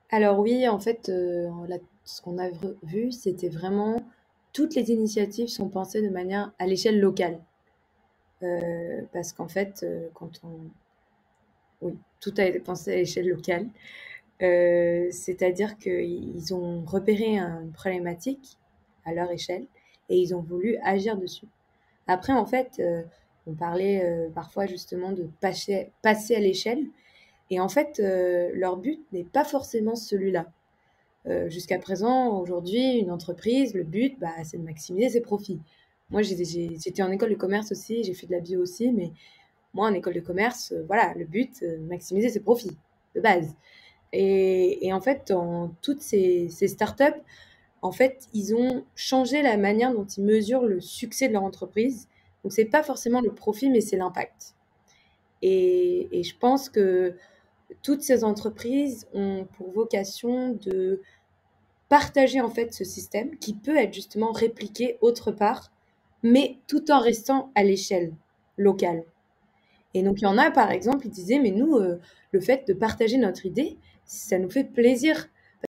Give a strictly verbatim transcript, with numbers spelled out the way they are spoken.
Alors oui, en fait, heu, là, ce qu'on a vre vu, c'était vraiment toutes les initiatives sont pensées de manière à l'échelle locale. Heu, parce qu'en fait, heu, quand on oui, tout a été pensé à l'échelle locale. Heu, c'est-à-dire qu'ils ont repéré un une problématique à leur échelle et ils ont voulu agir dessus. Après, en fait, heu, on parlait, heu, parfois justement de passer passer à l'échelle et en fait, heu, leur but n'est pas forcément celui-là. Heu, jusqu'à présent, aujourd'hui, une entreprise, le but, bah, c'est de maximiser ses profits. Moi, j'ai j'ai j'étais en école de commerce aussi, j'ai fait de la bio aussi, mais moi, en école de commerce, heu, voilà, le but, heu, maximiser ses profits, de base. Et et en fait, dans toutes ces ces startups, en fait, ils ont changé la manière dont ils mesurent le succès de leur entreprise. Donc c'est pas forcément le profit, mais c'est l'impact. Et et je pense que toutes ces entreprises ont pour vocation de partager, en fait, ce système qui peut être justement répliqué autre part, mais tout en restant à l'échelle locale. Et donc il y en a, par exemple, ils disaient: «Mais nous, heu, le fait de partager notre idée, ça nous fait plaisir.